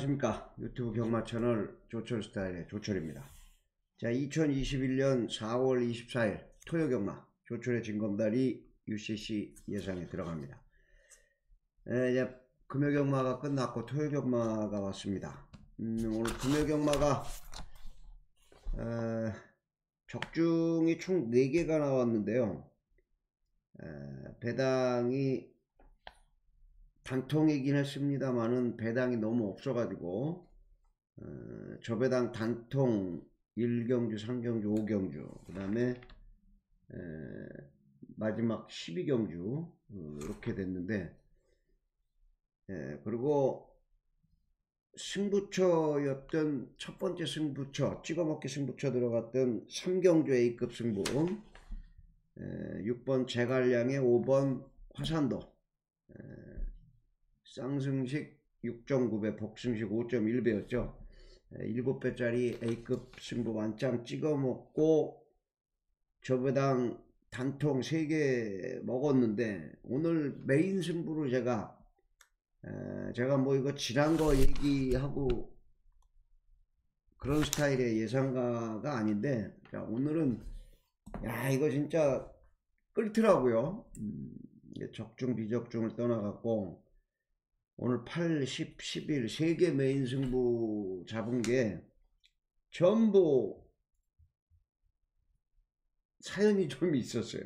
안녕하십니까. 유튜브 경마 채널 조철 스타일의 조철입니다. 자, 2021년 4월 24일 토요 경마 조철의 진검다리 UCC 예상에 들어갑니다. 이제 금요 경마가 끝났고 토요 경마가 왔습니다. 오늘 금요 경마가 적중이 총 4개가 나왔는데요. 배당이 단통이긴 했습니다만은 배당이 너무 없어가지고 저배당 단통 1경주, 3경주, 5경주 그 다음에 마지막 12경주 이렇게 됐는데, 그리고 승부처였던 첫 번째 승부처, 찍어먹기 승부처 들어갔던 3경주 A급 승부, 6번 제갈량의 5번 화산도, 쌍승식 6.9배, 복승식 5.1배였죠. 7배짜리 A급 승부 완짱 찍어먹고 저배당 단통 3개 먹었는데, 오늘 메인 승부를 제가 뭐 이거 지난 거 얘기하고 그런 스타일의 예상가가 아닌데, 자, 오늘은 이거 진짜 끓더라고요. 적중 비적중을 떠나갖고 오늘 8, 10, 11 3개 메인 승부 잡은 게 전부 사연이 좀 있었어요.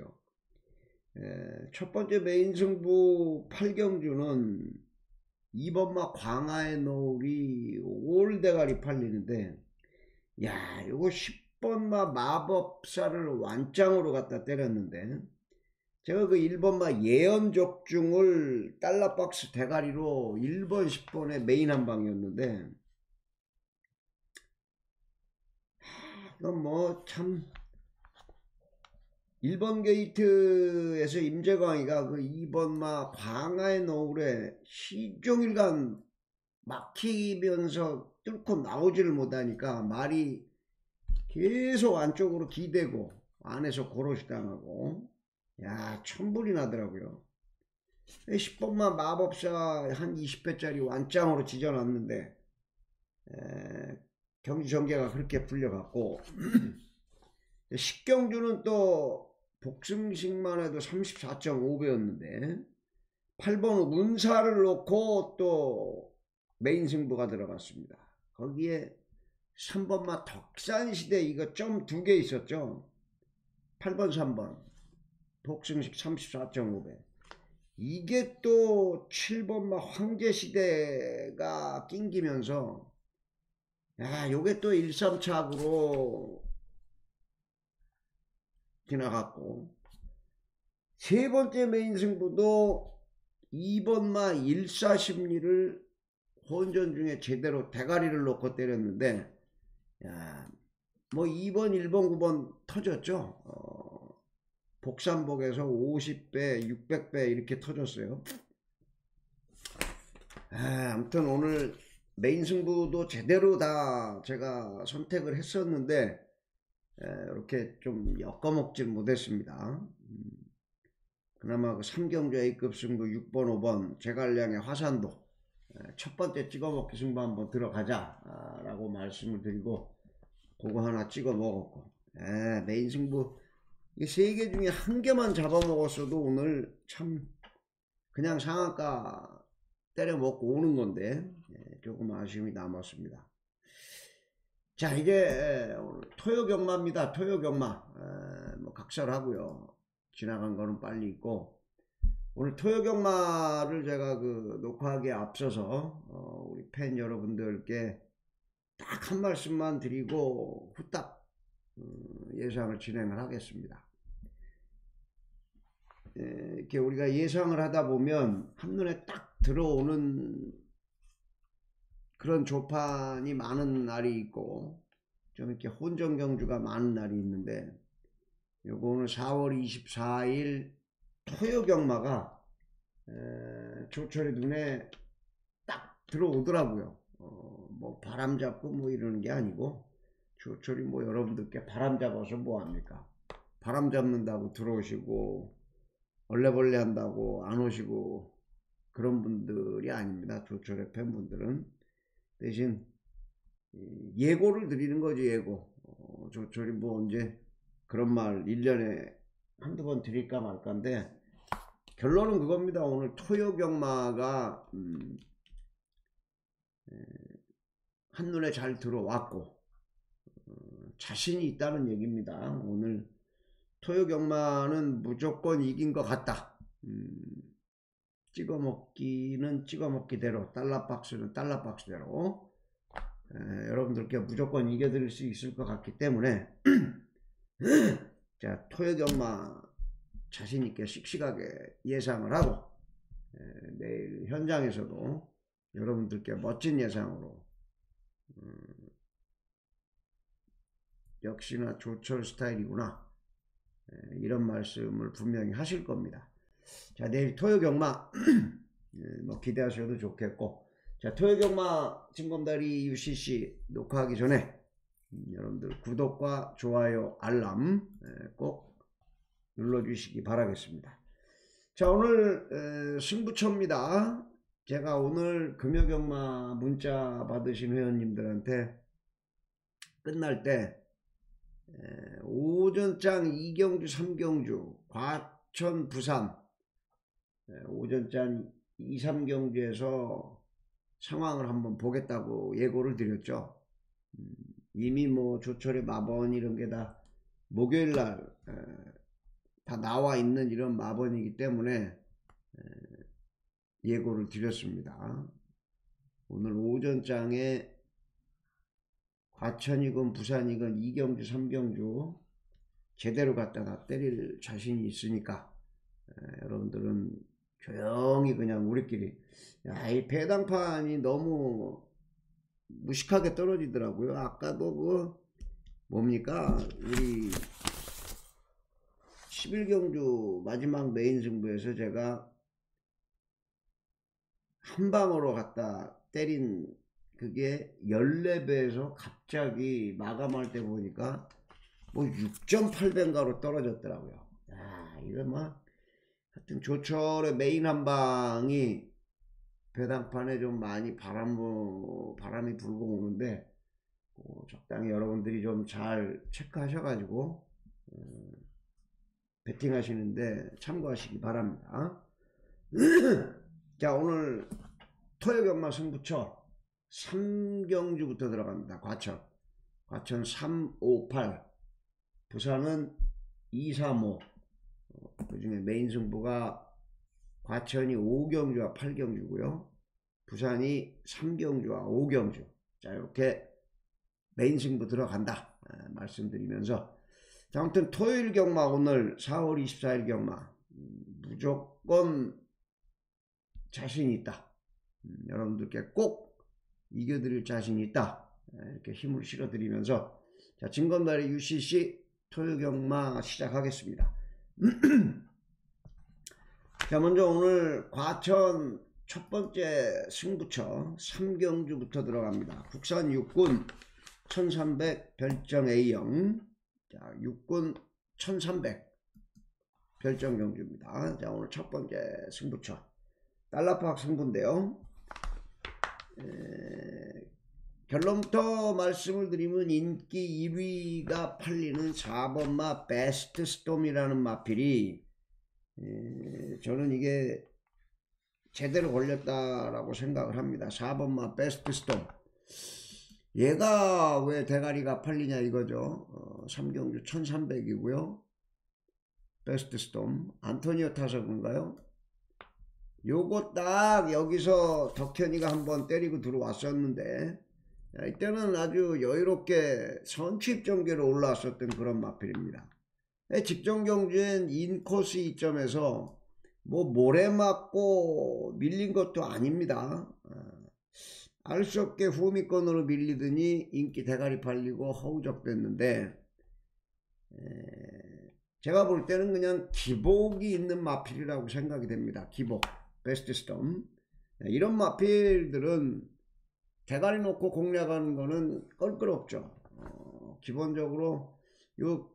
첫 번째 메인 승부 8경주는 2번마 광하의 노을이 올대가리 팔리는데, 요거 10번마 마법사를 완짱으로 갖다 때렸는데, 제가 그 1번마 예언적중을 달러박스 대가리로 1번 10번의 메인 한방이었는데, 이건 뭐 참 1번 게이트에서 임재광이가 그 2번마 광하의 노을에 시종일관 막히면서 뚫고 나오지를 못하니까 말이 계속 안쪽으로 기대고 안에서 고로시 당하고 천불이 나더라고요. 10번만 마법사 한 20배짜리 완짱으로 지져놨는데 경기 전개가 그렇게 풀려갖고 10경주는 또 복승식만 해도 34.5배였는데 8번 운사를 놓고 또 메인 승부가 들어갔습니다. 거기에 3번마 덕산시대 이거 점 2개 있었죠. 8번 3번 복승식 34.5배. 이게 또 7번마 황제시대가 낑기면서 요게 또 1-3착으로 지나갔고, 세 번째 메인 승부도 2번마 일사심리를 혼전 중에 제대로 대가리를 놓고 때렸는데, 뭐 2번, 1번, 9번 터졌죠. 복삼복에서 50배, 600배 이렇게 터졌어요. 아무튼 오늘 메인 승부도 제대로 다 제가 선택을 했었는데 이렇게 좀 엮어먹질 못했습니다. 그나마 그 3경주 A급 승부 6번, 5번 제갈량의 화산도 첫 번째 찍어먹기 승부 한번 들어가자 라고 말씀을 드리고 그거 하나 찍어 먹었고, 메인 승부 이 3개 중에 1개만 잡아먹었어도 오늘 참 그냥 상한가 때려 먹고 오는 건데 조금 아쉬움이 남았습니다. 자, 이제 오늘 토요 경마입니다. 토요 경마 뭐 각설하고요. 지나간 거는 빨리 있고, 오늘 토요 경마를 제가 그 녹화하기에 앞서서 우리 팬 여러분들께 딱 한 말씀만 드리고 후딱 예상을 진행을 하겠습니다. 이렇게 우리가 예상을 하다 보면 한눈에 딱 들어오는 그런 조판이 많은 날이 있고 좀 이렇게 혼전 경주가 많은 날이 있는데, 요거 오늘 4월 24일 토요 경마가 조철의 눈에 딱 들어오더라고요. 뭐 바람 잡고 뭐 이러는 게 아니고, 조철이 뭐 여러분들께 바람 잡아서 뭐 합니까? 바람 잡는다고 들어오시고 얼레벌레 한다고 안 오시고 그런 분들이 아닙니다. 조철의 팬분들은 대신 예고를 드리는 거지. 예고. 조철이 뭐 언제 그런 말 1년에 한두 번 드릴까 말까인데, 결론은 그겁니다. 오늘 토요경마가 한눈에 잘 들어왔고 자신이 있다는 얘기입니다. 오늘 토요경마는 무조건 이긴 것 같다. 찍어먹기는 찍어먹기대로, 달러박스는 달러박스대로 여러분들께 무조건 이겨드릴 수 있을 것 같기 때문에 자, 토요경마 자신있게 씩씩하게 예상을 하고 내일 현장에서도 여러분들께 멋진 예상으로 역시나 조철 스타일이구나 이런 말씀을 분명히 하실 겁니다. 자, 내일 토요경마 뭐 기대하셔도 좋겠고, 자, 토요경마 징검다리 UCC 녹화하기 전에 여러분들 구독과 좋아요 알람 꼭 눌러주시기 바라겠습니다. 자, 오늘 승부처입니다. 제가 오늘 금요경마 문자 받으신 회원님들한테 끝날 때 오전장 2경주 3경주 과천 부산 오전장 2, 3경주에서 상황을 한번 보겠다고 예고를 드렸죠. 이미 뭐 조철의 마번 이런 게 다 목요일날 다 나와 있는 이런 마번이기 때문에 예고를 드렸습니다. 오늘 오전장에 과천이건 부산이건 2경주 3경주 제대로 갖다가 때릴 자신이 있으니까 여러분들은 조용히 그냥 우리끼리, 야, 이 배당판이 너무 무식하게 떨어지더라고요. 아까도 그 뭡니까, 우리 11경주 마지막 메인 승부에서 제가 한 방으로 갖다 때린 그게 14배에서 갑자기 마감할 때 보니까 뭐 6.8배인가로 떨어졌더라고요. 야, 이거 뭐 하여튼 조철의 메인 한 방이 배당판에 좀 많이 바람이 불고 오는데 적당히 여러분들이 좀 잘 체크하셔가지고 배팅 하시는데 참고하시기 바랍니다. 자, 오늘 토요경마 승부처 3경주부터 들어갑니다. 과천 3, 5, 8, 부산은 2, 3, 5. 그 중에 메인 승부가 과천이 5경주와 8경주고요. 부산이 3경주와 5경주. 자, 이렇게 메인 승부 들어간다 말씀드리면서, 자, 아무튼 토요일 경마 오늘 4월 24일 경마 무조건 자신이 있다. 여러분들께 꼭 이겨드릴 자신이 있다. 이렇게 힘을 실어드리면서, 자, 징검다리 UCC 토요경마 시작하겠습니다. 자, 먼저 오늘 과천 첫 번째 승부처 3경주부터 들어갑니다. 국산 육군 1300 별정 A형. 자, 육군 1300 별정 경주입니다. 자, 오늘 첫 번째 승부처 달러팍 승부인데요. 결론부터 말씀을 드리면 인기 1위가 팔리는 4번마 베스트 스톰이라는 마필이 저는 이게 제대로 걸렸다라고 생각을 합니다. 4번마 베스트 스톰. 얘가 왜 대가리가 팔리냐 이거죠. 3경주 1300이고요. 베스트 스톰 안토니오 타석인가요? 요거 딱 여기서 덕현이가 한번 때리고 들어왔었는데, 이때는 아주 여유롭게 선취입 전개로 올라왔었던 그런 마필입니다. 직전 경주엔 인코스 이점에서 뭐 모래 맞고 밀린 것도 아닙니다. 알 수 없게 후미권으로 밀리더니 인기 대가리 팔리고 허우적됐는데, 제가 볼 때는 그냥 기복이 있는 마필이라고 생각이 됩니다. 기복, 베스트 스톰. 이런 마필들은 대가리 놓고 공략하는 거는 껄끄럽죠. 기본적으로 요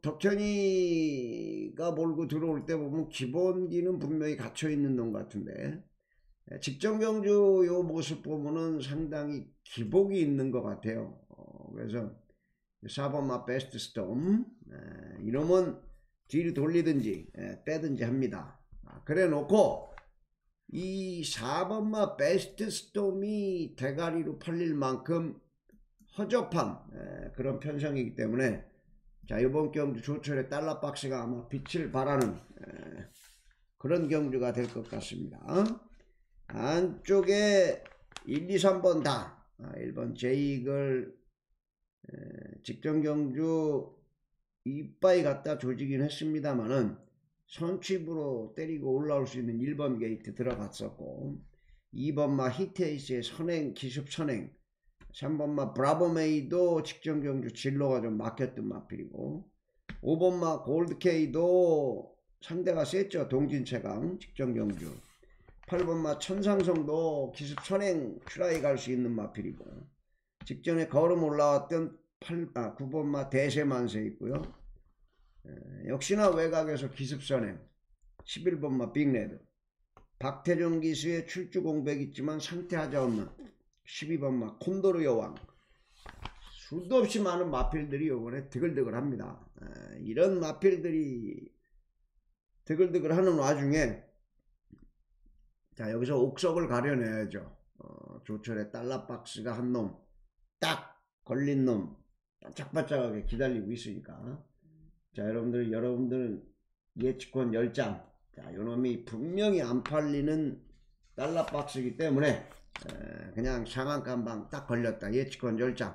덕현이가 몰고 들어올 때 보면 기본기는 분명히 갇혀 있는 놈 같은데, 직전경주 요 모습 보면은 상당히 기복이 있는 것 같아요. 그래서 4번마 베스트 스톰, 이놈은 뒤로 돌리든지 빼든지 합니다. 그래 놓고 이 4번마 베스트 스톰이 대가리로 팔릴 만큼 허접한 그런 편성이기 때문에, 자, 이번 경주 조철의 달러 박스가 아마 빛을 발하는 그런 경주가 될 것 같습니다. 안쪽에 1, 2, 3번 다 1번 제이글 직전 경주 이빠이 갖다 조지긴 했습니다만은 선취부로 때리고 올라올 수 있는 1번 게이트 들어갔었고, 2번마 히트에이스의 선행 기습 선행, 3번마 브라보메이도 직전 경주 진로가 좀 막혔던 마필이고, 5번마 골드케이도 상대가 셌죠. 동진체강 직전 경주. 8번마 천상성도 기습 선행 트라이 갈 수 있는 마필이고, 직전에 걸음 올라왔던 9번마 대세만세 있고요. 역시나 외곽에서 기습 선행 11번마 빅레드, 박태정 기수의 출주 공백 있지만 상태하지 않는 12번마 콘도르 여왕, 수도 없이 많은 마필들이 이번에 드글드글합니다. 이런 마필들이 드글드글 하는 와중에, 자, 여기서 옥석을 가려내야죠. 조철의 달러 박스가 한 놈 딱 걸린 놈 반짝반짝하게 기다리고 있으니까, 자, 여러분들 예측권 10장, 자, 요놈이 분명히 안 팔리는 달러 박스이기 때문에 그냥 상한가방 딱 걸렸다. 예측권 10장.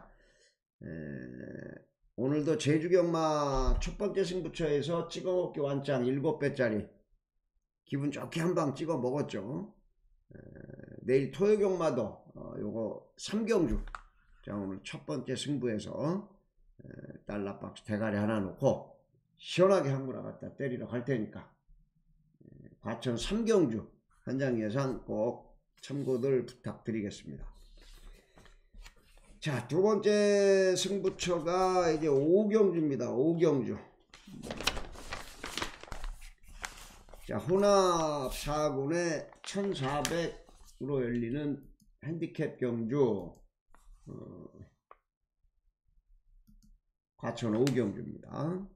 오늘도 제주경마 첫번째 승부처에서 찍어먹기 완짱 7배짜리 기분 좋게 한 방 찍어 먹었죠. 내일 토요경마도 요거 3경주, 자, 오늘 첫번째 승부에서 달러 박스 대가리 하나 놓고 시원하게 한 거나 갖다 때리러 갈 테니까 과천 3경주 현장 예상 꼭 참고들 부탁드리겠습니다. 자, 두 번째 승부처가 이제 5경주입니다. 5경주. 자, 혼합 4군에 1400으로 열리는 핸디캡 경주, 과천 5경주입니다.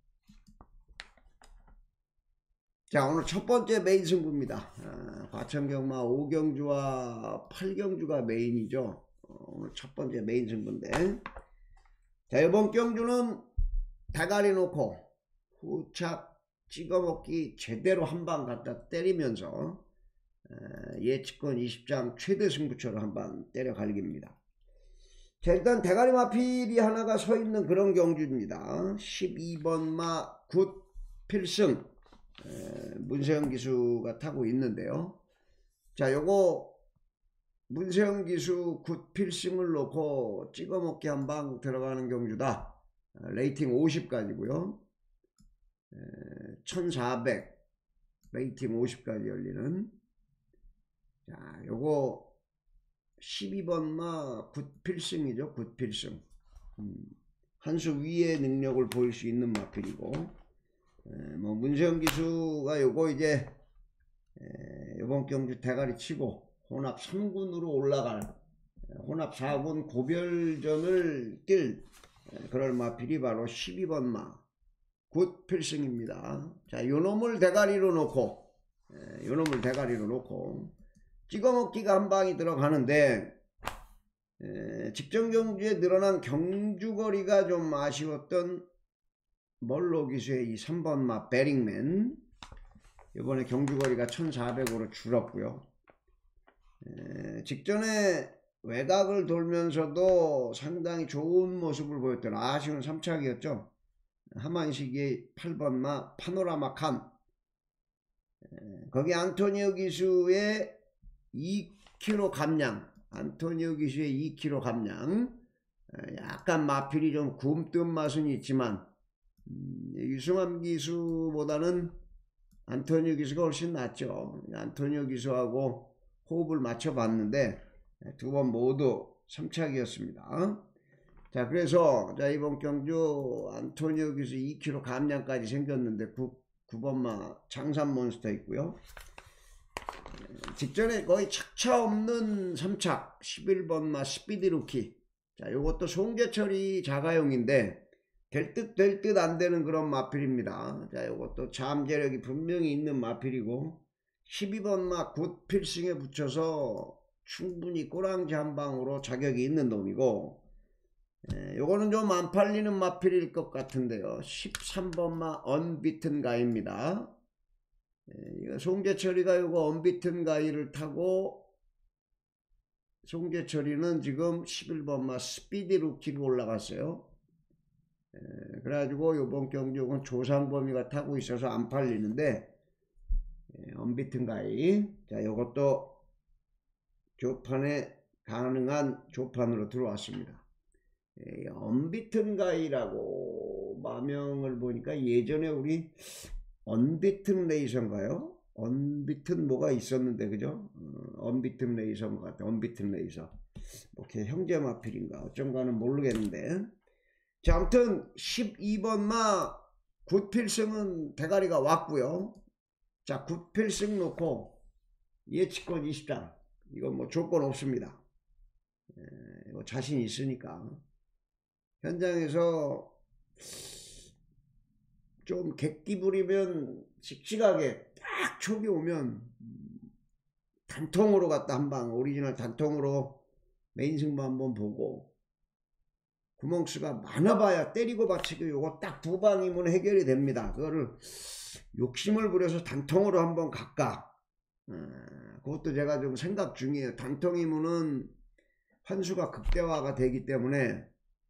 자, 오늘 첫 번째 메인 승부입니다. 과천경마 5경주와 8경주가 메인이죠. 오늘 첫 번째 메인 승부인데, 자, 이번 경주는 대가리 놓고 후착 찍어먹기 제대로 한 방 갖다 때리면서 예측권 20장 최대 승부처로 한 방 때려 갈깁니다. 자, 일단 대가리 마필이 하나가 서 있는 그런 경주입니다. 12번마 굿 필승, 문세영 기수가 타고 있는데요. 자, 요거 문세영 기수 굿 필승을 놓고 찍어먹기 한 방 들어가는 경주다. 레이팅 50까지고요 1400 레이팅 50까지 열리는, 자, 요거 12번마 굿 필승이죠. 굿 필승. 한 수 위의 능력을 보일 수 있는 마필이고, 뭐 문세영 기수가 요거 이제 이번 경주 대가리 치고 혼합 3군으로 올라갈, 혼합 4군 고별전을 뛸 그럴 마필이 바로 12번마 굿 필승입니다. 자, 요놈을 대가리로 놓고 찍어먹기가 한 방이 들어가는데, 직전 경주에 늘어난 경주거리가 좀 아쉬웠던 멀로 기수의 이 3번마 베링맨, 이번에 경주거리가 1400으로 줄었고요. 직전에 외곽을 돌면서도 상당히 좋은 모습을 보였던 아쉬운 3착이었죠. 하만식의 8번마 파노라마 칸, 거기 안토니오 기수의 2kg 감량, 안토니오 기수의 2kg 감량, 약간 마필이 좀 굼뜬 맛은 있지만 유승환 기수보다는 안토니오 기수가 훨씬 낫죠. 안토니오 기수하고 호흡을 맞춰 봤는데 두 번 모두 3착이었습니다. 자, 그래서 자, 이번 경주 안토니오 기수 2kg 감량까지 생겼는데 9번마 장산 몬스터 있고요. 직전에 거의 착차 없는 3착 11번마 스피디 루키. 자, 요것도 송재철이 자가용인데 될 듯 안 되는 그런 마필입니다. 자, 요것도 잠재력이 분명히 있는 마필이고 12번마 굿 필승에 붙여서 충분히 꼬랑지 한 방으로 자격이 있는 놈이고, 요거는 좀 안 팔리는 마필일 것 같은데요. 13번마 언비튼 가입니다. 이거 송재철이가 요거 언비튼 가이를 타고, 송재철이는 지금 11번마 스피디 루키로 올라갔어요. 그래가지고 요번 경주는 조상범위가 타고 있어서 안 팔리는데, 언비튼 가이. 자, 요것도 조판에 가능한 조판으로 들어왔습니다. 언비튼 가이라고 마명을 보니까 예전에 우리 언비튼 레이서인가요? 언비튼 뭐가 있었는데, 그죠? 언비튼 레이서인 것 같아. 언비튼 레이서. 뭐 걔 형제 마필인가 어쩐가는 모르겠는데. 자, 아무튼 12번마 굿필승은 대가리가 왔고요. 자, 굿필승 놓고 예측권 20장. 이건 뭐 조건 없습니다. 이거 자신 있으니까. 현장에서 좀 객기 부리면 씩씩하게 딱 촉이 오면 단통으로 갔다 한방 오리지널 단통으로 메인 승부 한번 보고, 구멍수가 많아봐야 때리고 받치고 요거 딱 두 방이면 해결이 됩니다. 그거를 욕심을 부려서 단통으로 한번 갈까, 그것도 제가 좀 생각 중이에요. 단통이면은 환수가 극대화가 되기 때문에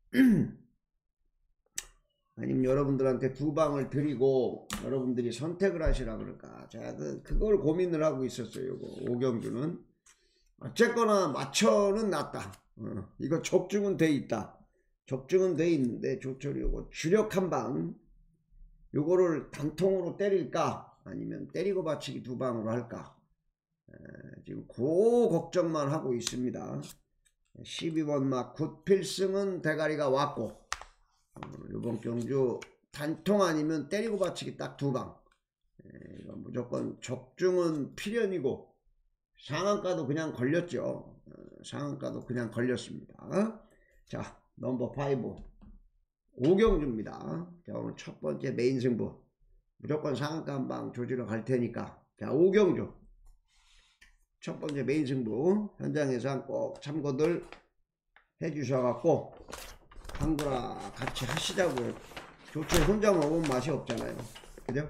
아니면 여러분들한테 두 방을 드리고 여러분들이 선택을 하시라 그럴까. 제가 그걸 고민을 하고 있었어요. 요거 오경주는 어쨌거나 맞춰는 났다. 이거 적중은 돼 있다. 적중은 돼 있는데 조철이 요거 주력 한 방, 요거를 단통으로 때릴까 아니면 때리고 받치기 두 방으로 할까, 지금 그 걱정만 하고 있습니다. 12번마 굿필승은 대가리가 왔고, 이번 경주 단통 아니면 때리고 받치기 딱 두 방. 무조건 적중은 필연이고 상한가도 그냥 걸렸죠. 상한가도 그냥 걸렸습니다. 자, 넘버 5 오경주입니다. 자, 오늘 첫 번째 메인 승부 무조건 상한가 한 방 조지러 갈 테니까. 자, 오경주 첫 번째 메인 승부 현장에서 꼭 참고들 해주셔갖고 한구라 같이 하시자고요. 조철 혼자 먹으면 맛이 없잖아요. 그죠?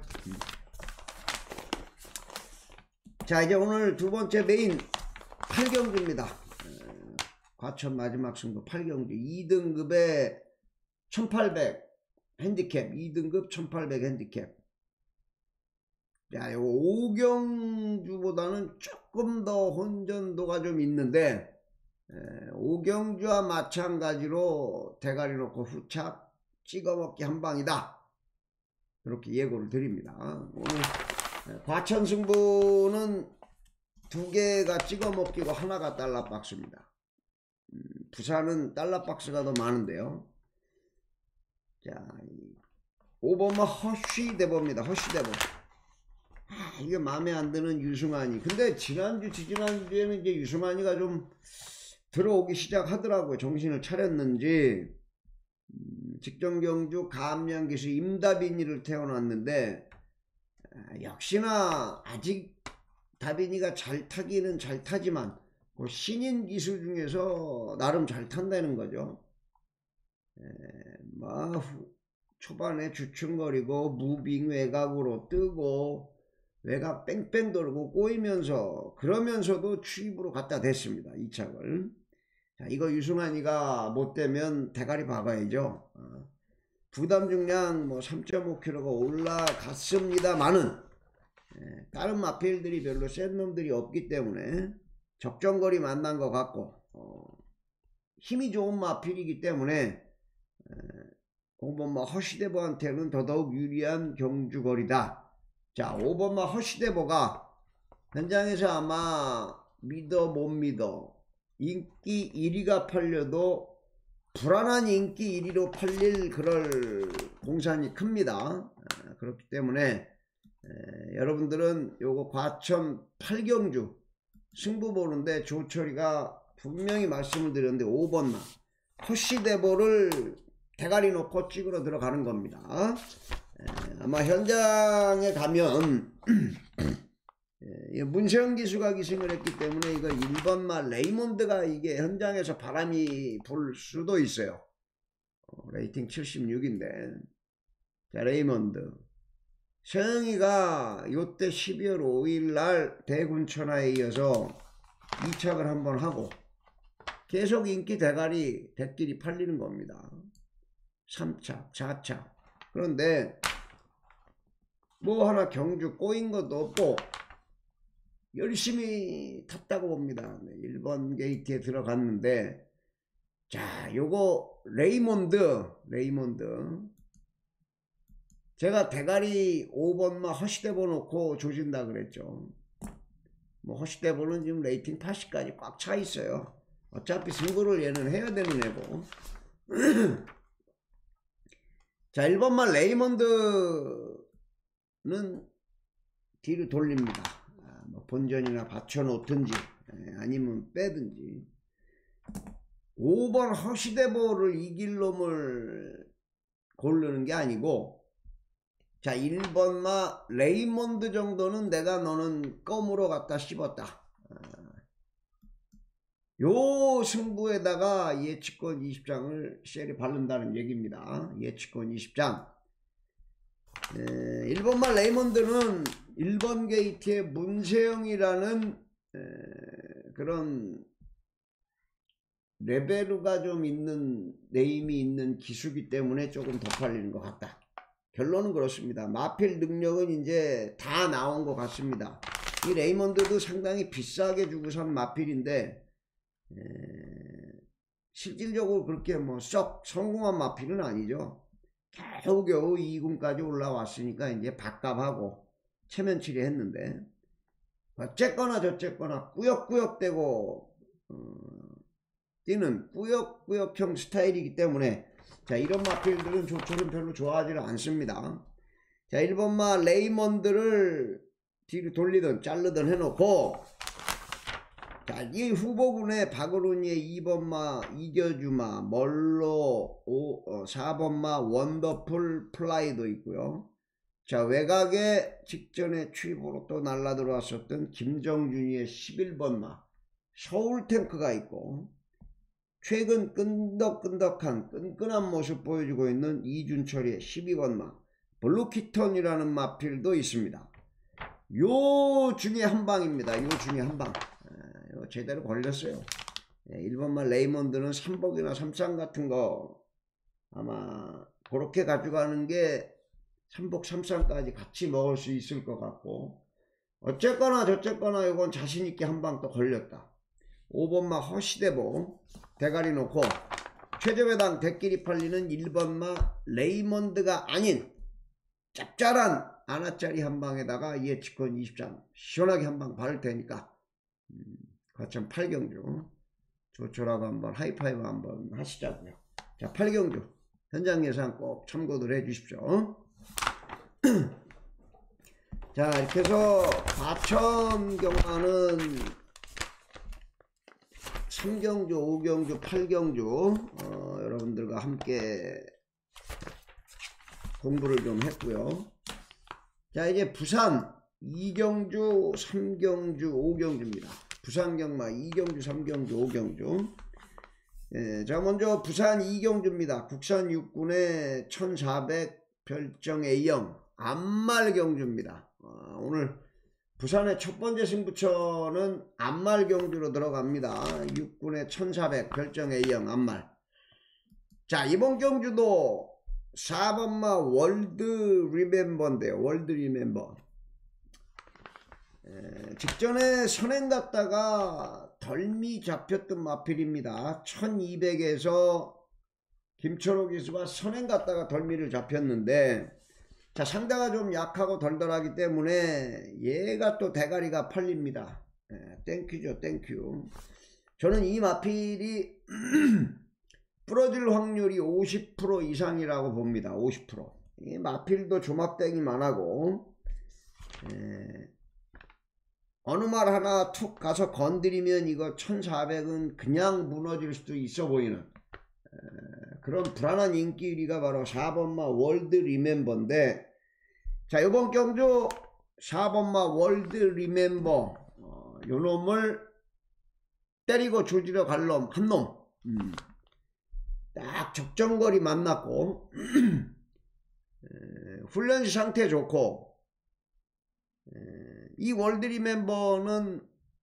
자, 이제 오늘 두 번째 메인 8경주입니다. 과천 마지막 승부 8경주 2등급에 1800 핸디캡, 2등급 1800 핸디캡. 야, 요거 5경주보다는 조금 더 혼전도가 좀 있는데, 5경주와 마찬가지로 대가리 놓고 후착 찍어먹기 한 방이다. 이렇게 예고를 드립니다. 오늘 과천 승부는 두 개가 찍어먹기고 하나가 달러박스입니다. 부산은 달러박스가 더 많은데요. 자, 5번만 허쉬대보입니다. 허쉬대보. 이게 마음에 안 드는 유승환이. 근데 지난주 지지난주에는 이제 유승환이가 좀 들어오기 시작하더라고요. 정신을 차렸는지. 직전경주 감량기수 임다빈이를 태어났는데, 역시나 아직 다빈이가 잘 타기는 잘 타지만 그 신인 기수 중에서 나름 잘 탄다는 거죠. 막 초반에 주춤거리고 무빙 외곽으로 뜨고 외곽 뺑뺑 돌고 꼬이면서, 그러면서도 추입으로 갖다 댔습니다. 이 착을. 자, 이거 유승환이가 못되면 대가리 박아야죠. 부담 중량 뭐 3.5kg가 올라갔습니다만은, 다른 마필들이 별로 센 놈들이 없기 때문에 적정거리 만난 것 같고, 힘이 좋은 마필이기 때문에 5번마 허시대보한테는 더더욱 유리한 경주거리다. 자, 5번마 허시대보가 현장에서 아마 믿어 못 믿어 인기 1위가 팔려도 불안한 인기 1위로 팔릴 그럴 공산이 큽니다. 그렇기 때문에 여러분들은 요거 과천 8경주 승부 보는데 조철이가 분명히 말씀을 드렸는데 5번만 허시대보를 대가리 놓고 찍으러 들어가는 겁니다. 아마 현장에 가면 문세영 기수가 기승을 했기 때문에 이거 1번마 레이몬드가 이게 현장에서 바람이 불 수도 있어요. 레이팅 76인데 자, 레이몬드 서영이가 요때 12월 5일날 대군천하에 이어서 2착을 한번 하고 계속 인기 대길이 팔리는 겁니다. 3착 4착 그런데 뭐 하나 경주 꼬인 것도 없고 열심히 탔다고 봅니다. 1번 게이트에 들어갔는데 자 요거 레이몬드 제가 대가리 5번만 허시대보 놓고 조진다 그랬죠. 뭐 허시대보는 지금 레이팅 80까지 꽉 차 있어요. 어차피 승부를 얘는 해야 되는 애고 자 1번만 레이몬드는 뒤로 돌립니다. 뭐 본전이나 받쳐놓든지 아니면 빼든지 5번 허시대보를 이길 놈을 고르는 게 아니고 자 1번마 레이몬드 정도는 내가 너는 껌으로 갖다 씹었다. 요 승부에다가 예측권 20장을 셀이 바른다는 얘기입니다. 예측권 20장 1번마 레이몬드는 1번 게이트에 문세영이라는 그런 레벨루가 좀 있는 네임이 있는 기수기 때문에 조금 더 팔리는 것 같다. 결론은 그렇습니다. 마필 능력은 이제 다 나온 것 같습니다. 이 레이몬드도 상당히 비싸게 주고 산 마필인데 실질적으로 그렇게 뭐 썩 성공한 마필은 아니죠. 겨우겨우 2군까지 올라왔으니까 이제 밥값하고 체면치리 했는데 어쨌거나 저쨌거나 꾸역꾸역대고 뛰는 꾸역꾸역형 스타일이기 때문에 자 이런 마필들은 조철은 별로 좋아하지는 않습니다. 자 1번마 레이몬드를 뒤로 돌리든 자르든 해놓고 자 이 후보군에 박으로니의 2번마 이겨주마 멀로 4번마 원더풀 플라이도 있고요. 자 외곽에 직전에 취입으로 또 날라 들어왔었던 김정준이의 11번마 서울탱크가 있고 최근 끈덕끈덕한 끈끈한 모습 보여주고 있는 이준철의 12번마 블루키턴이라는 마필도 있습니다. 요 중에 한 방입니다. 요 중에 한 방. 제대로 걸렸어요. 1번마 레이몬드는 3복이나 3쌍 같은 거 아마 그렇게 가져가는 게 3복 3쌍까지 같이 먹을 수 있을 것 같고 어쨌거나 저쨌거나 이건 자신있게 한 방 또 걸렸다. 5번마 허시대보 대가리 놓고 최저배당 대끼리 팔리는 1번마 레이몬드가 아닌 짭짤한 아나짜리 한 방에다가 예측권 20장 시원하게 한 방 바를 테니까 과천 8경주 조철하고 한번 하이파이브 한번 하시자고요. 자 8경주 현장 예상 꼭 참고들 해 주십시오. 자 이렇게 해서 과천 경마는 3경주, 5경주, 8경주 여러분들과 함께 공부를 좀 했고요. 자 이제 부산 2경주, 3경주, 5경주입니다. 부산 경마 2경주, 3경주, 5경주. 자 먼저 부산 2경주입니다. 국산 육군의 1400 별정 A형 암말 경주입니다. 오늘 부산의 첫 번째 승부처는 암말 경주로 들어갑니다. 육군의 1400 별정 A형 암말. 자 이번 경주도 4번마 월드 리멤버인데요. 월드 리멤버. 직전에 선행 갔다가 덜미 잡혔던 마필입니다. 1200에서 김철호 기수가 선행 갔다가 덜미를 잡혔는데 자 상대가 좀 약하고 덜덜하기 때문에 얘가 또 대가리가 팔립니다. 땡큐죠 땡큐. 저는 이 마필이 부러질 확률이 50% 이상이라고 봅니다. 50%. 이 마필도 조막땡이 많하고 어느 말 하나 툭 가서 건드리면 이거 1400은 그냥 무너질 수도 있어 보이는 그런 불안한 인기 1위가 바로 4번마 월드 리멤버인데, 자, 이번 경주 4번마 월드 리멤버 요 놈을 때리고 조지러 갈 놈 한 놈 딱 적정거리 만났고 훈련 상태 좋고, 이 월드 리멤버는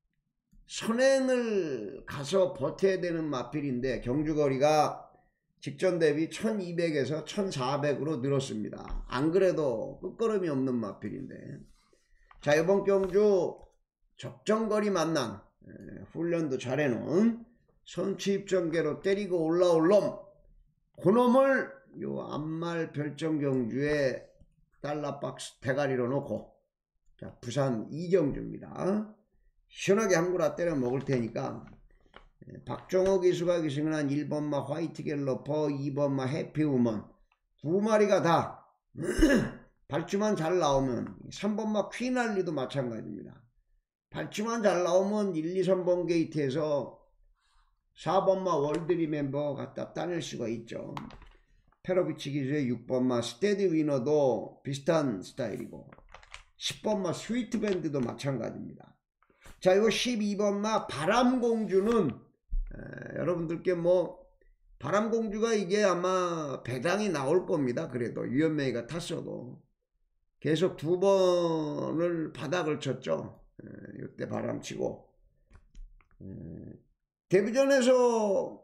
선행을 가서 버텨야 되는 마필인데 경주거리가 직전 대비 1200에서 1400으로 늘었습니다. 안 그래도 끝걸음이 없는 마필인데, 자, 이번 경주 적정거리 만남 훈련도 잘해놓은 선취입전개로 때리고 올라올 놈, 그놈을 요 앞말 별정경주에 달러박스 대가리로 놓고, 자, 부산 이경주입니다. 시원하게 한구라 때려 먹을 테니까 박종호 기수가 기승한 1번마 화이트 갤러퍼, 2번마 해피우먼 2마리가 다 발주만 잘 나오면, 3번마 퀸알리도 마찬가지입니다. 발주만 잘 나오면 1, 2, 3번 게이트에서 4번마 월드 리멤버 갖다 따낼 수가 있죠. 페로비치 기수의 6번마 스테디 위너도 비슷한 스타일이고, 10번마 스위트 밴드도 마찬가지입니다. 자, 이거 12번마 바람공주는 여러분들께 뭐 바람공주가 이게 아마 배당이 나올 겁니다. 그래도 유연메이가 탔어도 계속 2번을 바닥을 쳤죠. 이때 바람치고 데뷔전에서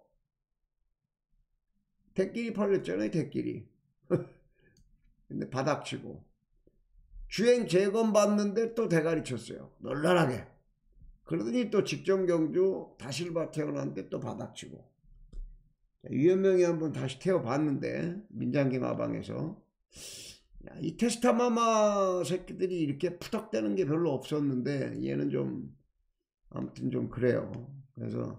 대끼리 팔렸잖아요. 대끼리. 근데 바닥치고 주행 재검 받는데 또 대가리 쳤어요. 놀랄하게. 그러더니 또 직전 경주 다실바 태어났는데 또 바닥치고, 유연명이 한번 다시 태워봤는데 민장기 마방에서, 야, 이 테스타마마 새끼들이 이렇게 푸덕대는 게 별로 없었는데 얘는 좀 아무튼 좀 그래요. 그래서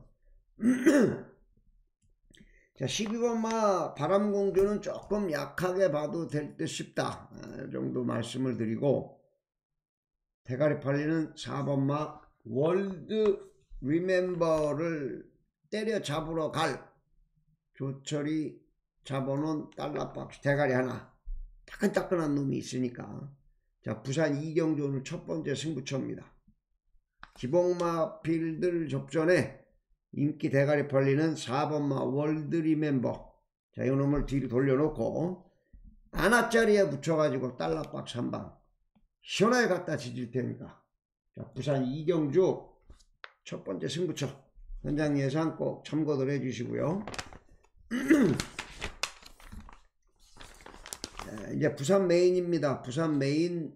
자, 12번마 바람공주는 조금 약하게 봐도 될 듯 싶다, 이 정도 말씀을 드리고, 대가리 팔리는 4번마 월드 리멤버를 때려잡으러 갈 조철이 잡아놓은 달러박스 대가리 하나, 따끈따끈한 놈이 있으니까, 자, 부산 이경주 오늘 첫 번째 승부처입니다. 기복마필들 접전에 인기 대가리 팔리는 4번마 월드 리멤버, 자, 이 놈을 뒤로 돌려놓고 하나짜리에 붙여가지고 달러박스 한방 시원하게 갖다 지질 테니까, 자, 부산 이경주 첫 번째 승부처 현장 예상 꼭 참고들 해주시고요. 이제 부산 메인입니다. 부산 메인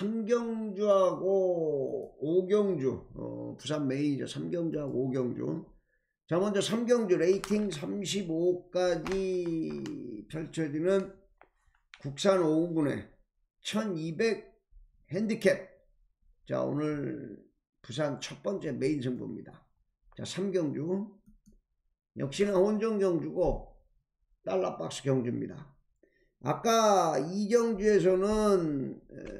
3경주하고 5경주, 부산 메인이죠. 3경주하고 5경주. 자, 먼저 3경주 레이팅 35까지 펼쳐지는 국산 5군의 1200 핸디캡. 자, 오늘 부산 첫 번째 메인 승부입니다. 자, 3경주 역시나 혼종 경주고 달러박스 경주입니다. 아까 2경주에서는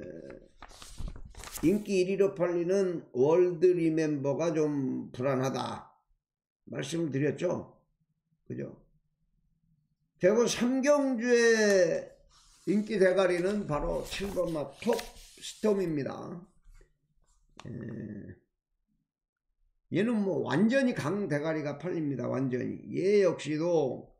인기 1위로 팔리는 월드 리멤버가 좀 불안하다 말씀을 드렸죠. 그죠? 대부분 3경주의 인기 대가리는 바로 7번마 톱 스톰입니다. 얘는 뭐 완전히 강 대가리가 팔립니다. 완전히. 얘 역시도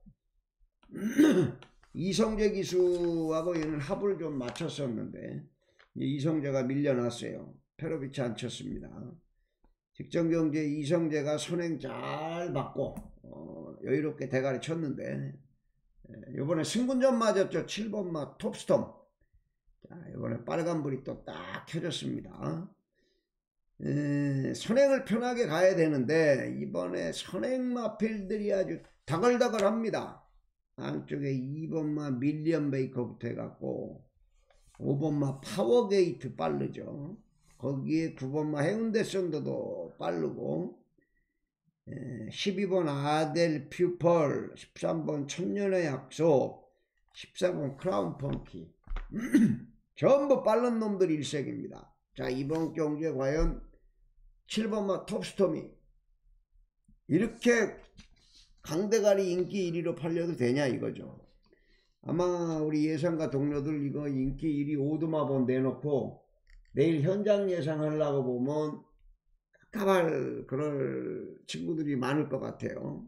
이성재 기수하고 얘는 합을 좀 맞췄었는데 이성재가 밀려났어요. 페로비치 안 쳤습니다. 직전경주에 이성재가 선행 잘 받고 여유롭게 대가리 쳤는데, 요번에 승분전 맞았죠. 7번마 톱스톰. 자, 이번에 빨간불이 또 딱 켜졌습니다. 선행을 편하게 가야 되는데 이번에 선행마필들이 아주 다글다글합니다. 안쪽에 2번마 밀리언 베이커부터 해갖고 5번마 파워게이트 빠르죠. 거기에 9번마 해운대 썬더도 빠르고, 12번 아델 퓨펄, 13번 천년의 약속, 14번 크라운 펑키 전부 빠른 놈들 일색입니다. 자, 이번 경주에 과연 7번마 톱스톰이 이렇게 강대가리 인기 1위로 팔려도 되냐 이거죠. 아마 우리 예상가 동료들 이거 인기 1위 오두마번 내놓고 내일 현장 예상하려고 보면 까발 그럴 친구들이 많을 것 같아요.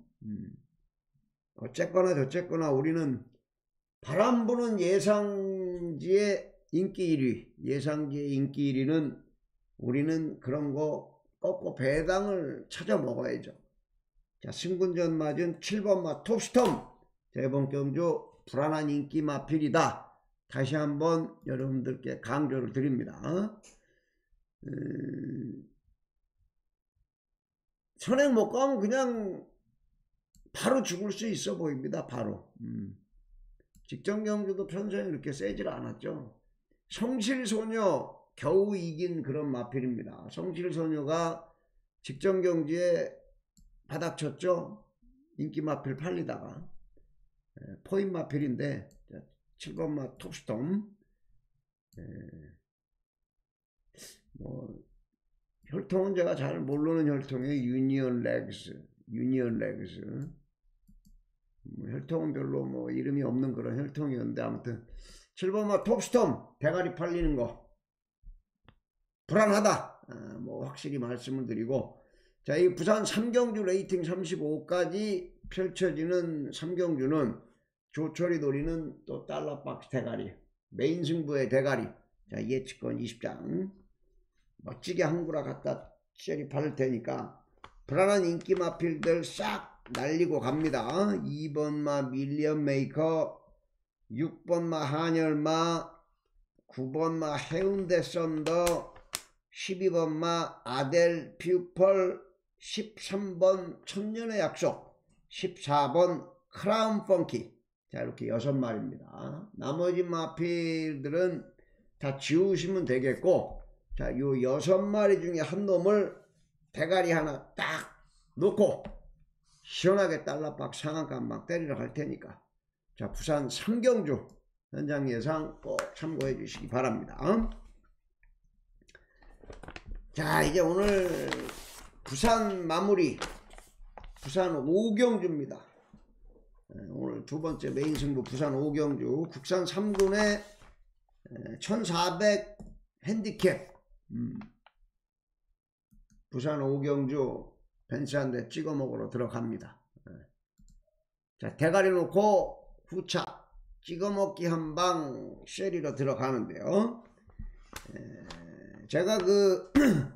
어쨌거나 저쨌거나 우리는 바람 부는 예상지의 인기 1위, 예상지의 인기 1위는 우리는 그런 거 꺾고 배당을 찾아 먹어야죠. 자, 승군전 맞은 7번마 톱스톰 대번 경주 불안한 인기 마필이다. 다시 한번 여러분들께 강조를 드립니다. 선행 못 가면 그냥 바로 죽을 수 있어 보입니다. 바로. 직전 경주도 편성이 이렇게 세질 않았죠. 성실소녀 겨우 이긴 그런 마필입니다. 성실소녀가 직전 경주에 바닥쳤죠. 인기 마필 팔리다가 포인 마필인데 7번마 톱스톰 뭐 혈통은 제가 잘 모르는 혈통의 유니언 레그스 뭐 혈통은 별로 뭐 이름이 없는 그런 혈통이었는데 아무튼 7번마 톱스톰 대가리 팔리는 거 불안하다. 뭐 확실히 말씀을 드리고, 자, 이 부산 3경주 레이팅 35까지 펼쳐지는 3경주는 조철이 노리는 또 달러박스 대가리, 메인 승부의 대가리. 자, 예측권 20장 멋지게 한구라 갖다 쉐리 팔을 테니까 불안한 인기 마필들 싹 날리고 갑니다. 2번마 밀리언 메이커, 6번마 한열마, 9번마 해운대 썬더, 12번마 아델 퓨펄, 13번 천년의 약속, 14번 크라운 펑키. 자, 이렇게 6마리입니다. 나머지 마필들은 다 지우시면 되겠고, 자, 요 6마리 중에 한 놈을 대가리 하나 딱 놓고 시원하게 달러박 상한가 막 때리러 갈 테니까, 자, 부산 3경주 현장 예상 꼭 참고해 주시기 바랍니다. 자, 이제 오늘 부산 마무리, 부산 5경주입니다. 오늘 두 번째 메인 승부 부산 5경주 국산 3군의 1400 핸디캡. 부산 5경주 벤츠 한 대 찍어 먹으러 들어갑니다. 자, 대가리 놓고 후차 찍어 먹기 한방 쉐리로 들어가는데요. 제가 그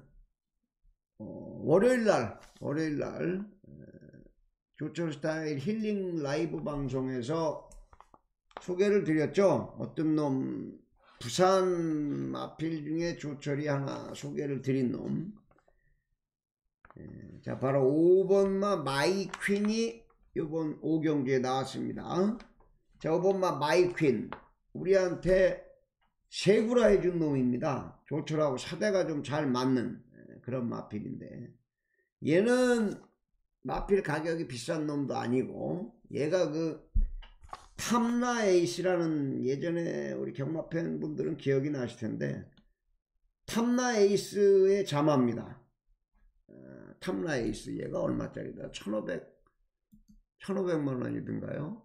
월요일날 조철 스타일 힐링 라이브 방송에서 소개를 드렸죠. 어떤 놈 부산 마필 중에 조철이 하나 소개를 드린 놈. 자, 바로 5번마 마이퀸이 이번 5경주에 나왔습니다. 자, 5번마 마이퀸 우리한테 세구라 해준 놈입니다. 조철하고 사대가 좀 잘 맞는 그런 마필인데, 얘는 마필 가격이 비싼 놈도 아니고, 얘가 그 탐라 에이스라는, 예전에 우리 경마 팬분들은 기억이 나실 텐데 탐라 에이스의 자마입니다. 탐라 에이스 얘가 얼마짜리다? 1500만 원이던가요?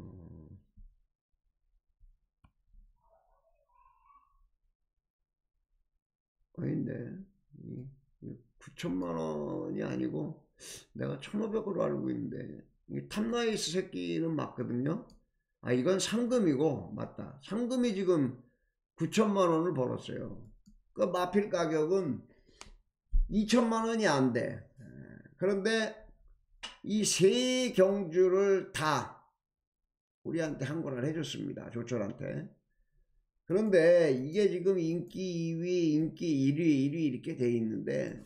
아닌데 9천만 원이 아니고 내가 1500으로 알고 있는데, 이 탐라이스 새끼는 맞거든요. 아, 이건 상금이고, 맞다, 상금이 지금 9천만 원을 벌었어요. 그 마필 가격은 2천만 원이 안 돼. 그런데 이 세 경주를 다 우리한테 한거를 해줬습니다. 조철한테. 그런데 이게 지금 인기 2위, 인기 1위 이렇게 돼 있는데,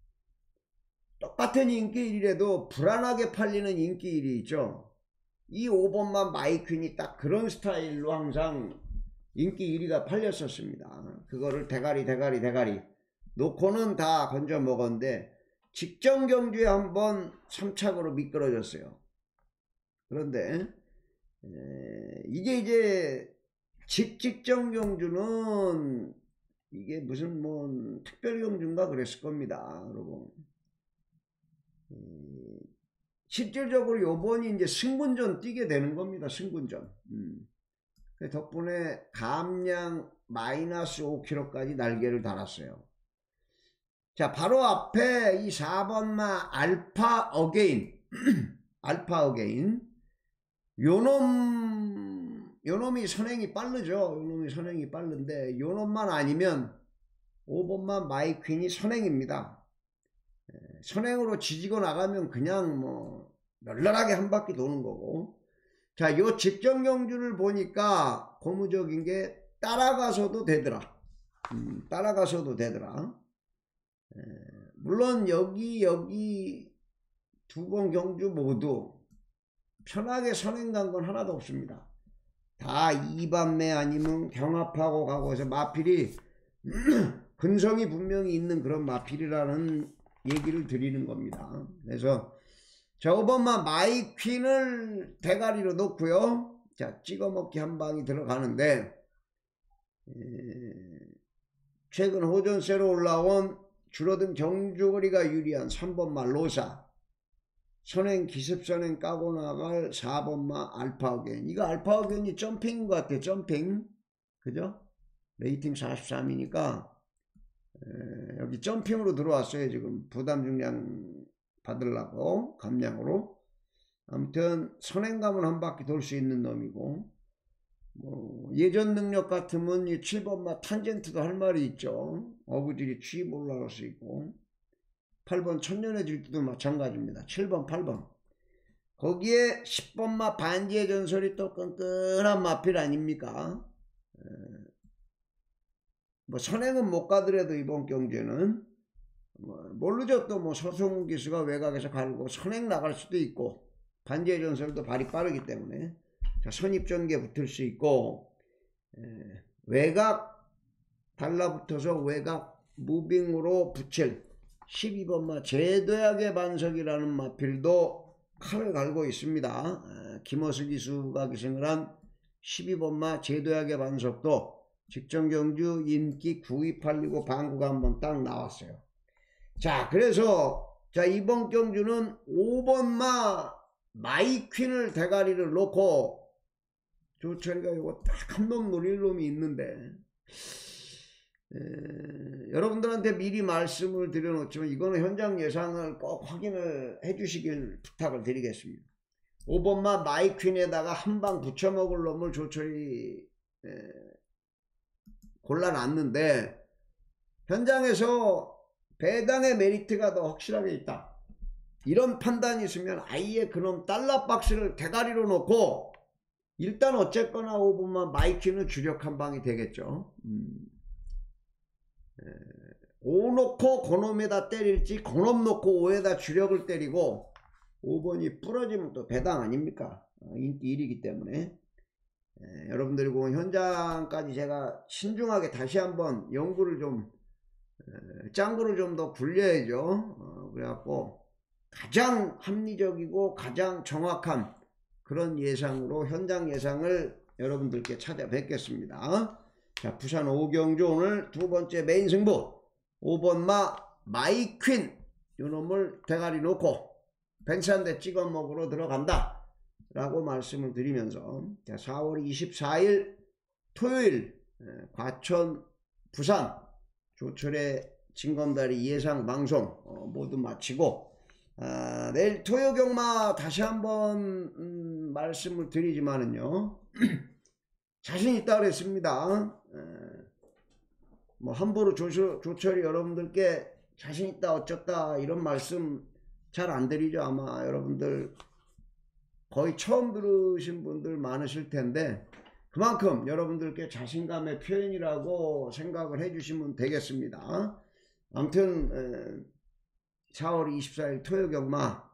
똑같은 인기 1위라도 불안하게 팔리는 인기 1위 있죠. 이 5번만 마이퀸이 딱 그런 스타일로 항상 인기 1위가 팔렸었습니다. 그거를 대가리 놓고는 다 건져 먹었는데, 직전 경주에 한번 3착으로 미끄러졌어요. 그런데 이게 이제 직전 경주는 이게 무슨 뭐 특별경주인가 그랬을 겁니다, 여러분. 실질적으로 요번이 이제 승군전 뛰게 되는 겁니다. 승군전. 덕분에 감량 마이너스 5kg까지 날개를 달았어요. 자, 바로 앞에 이 4번마 알파 어게인 알파 어게인 요놈이 선행이 빠르죠. 요놈이 선행이 빠른데 요놈만 아니면 5번마 마이퀸이 선행입니다. 선행으로 지지고 나가면 그냥 뭐 널널하게 한 바퀴 도는 거고. 자, 요 직전경주를 보니까 고무적인 게 따라가서도 되더라. 따라가서도 되더라. 물론 여기 두 번 경주 모두 편하게 선행 간 건 하나도 없습니다. 다 2반매 아니면 경합하고 가고 해서 마필이 근성이 분명히 있는 그런 마필이라는 얘기를 드리는 겁니다. 그래서 자, 5번만 마이퀸을 대가리로 놓고요. 자, 찍어먹기 한 방이 들어가는데 최근 호전세로 올라온 줄어든 경주거리가 유리한 3번마 로사, 선행 기습선행 까고 나갈 4번마 알파어겐. 이거 알파어겐이 점핑인 것 같아요. 점핑, 그죠? 레이팅 43이니까 여기 점핑으로 들어왔어요. 지금 부담 중량 받으려고 감량으로. 아무튼 선행감은 한 바퀴 돌 수 있는 놈이고, 뭐 예전 능력 같으면 이 7번마 탄젠트도 할 말이 있죠. 어부질이 취입 올라갈 수 있고, 8번 천년의 질주도 마찬가지입니다. 7번 8번 거기에 10번마 반지의 전설이 또 끈끈한 마필 아닙니까? 뭐 선행은 못 가더라도 이번 경주에는 모르죠. 또 뭐 서승훈 기수가 외곽에서 갈고 선행 나갈 수도 있고, 반지의 전설도 발이 빠르기 때문에 자, 선입전개 붙을 수 있고, 외곽 달라붙어서 외곽 무빙으로 붙일 12번마 제도약의 반석이라는 마필도 칼을 갈고 있습니다. 김어수 기수가 기승을 한 12번마 제도약의 반석도 직전경주 인기 9위 팔리고 방구가 한번 딱 나왔어요. 자, 그래서 자, 이번 경주는 5번마 마이퀸을 대가리를 놓고 조철이가 이거 딱 한 놈 노릴 놈이 있는데, 여러분들한테 미리 말씀을 드려놓지만 이거는 현장 예상을 꼭 확인을 해 주시길 부탁을 드리겠습니다. 5번마 마이퀸에다가 한 방 붙여먹을 놈을 조철이 골라놨는데, 현장에서 배당의 메리트가 더 확실하게 있다, 이런 판단이 있으면 아예 그놈 달러 박스를 대가리로 놓고 일단 어쨌거나 5번마 마이퀸은 주력 한 방이 되겠죠. 5 놓고 그놈에다 때릴지, 그놈 놓고 5에다 주력을 때리고 5번이 부러지면 또 배당 아닙니까? 인기 1위기 때문에. 여러분들이 그 현장까지 제가 신중하게 다시 한번 연구를 좀 짱구를 좀 더 굴려야죠. 그래갖고 가장 합리적이고 가장 정확한 그런 예상으로 현장 예상을 여러분들께 찾아뵙겠습니다. 자, 부산 5경주 오늘 두 번째 메인 승부 5번마 마이퀸 요놈을 대가리 놓고 뱅산대 찍어 먹으러 들어간다 라고 말씀을 드리면서, 자, 4월 24일 토요일 과천 부산 조철의 징검다리 예상 방송 모두 마치고, 내일 토요경마 다시 한번 말씀을 드리지만은요 자신 있다 그랬습니다. 뭐 함부로 조철이 여러분들께 자신 있다 어쩌다 이런 말씀 잘 안 드리죠. 아마 여러분들 거의 처음 들으신 분들 많으실 텐데 그만큼 여러분들께 자신감의 표현이라고 생각을 해 주시면 되겠습니다. 아무튼 4월 24일 토요경마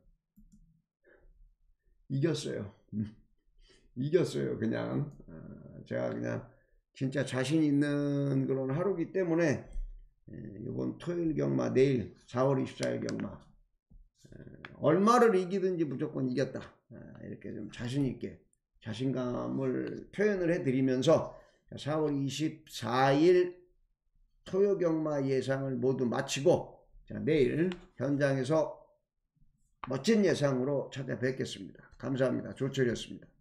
이겼어요. 이겼어요. 그냥 제가 그냥 진짜 자신 있는 그런 하루기 때문에 이번 토요일 경마, 내일 4월 24일 경마 얼마를 이기든지 무조건 이겼다, 이렇게 좀 자신 있게 자신감을 표현을 해 드리면서 4월 24일 토요경마 예상을 모두 마치고 자, 내일 현장에서 멋진 예상으로 찾아뵙겠습니다. 감사합니다. 조철이었습니다.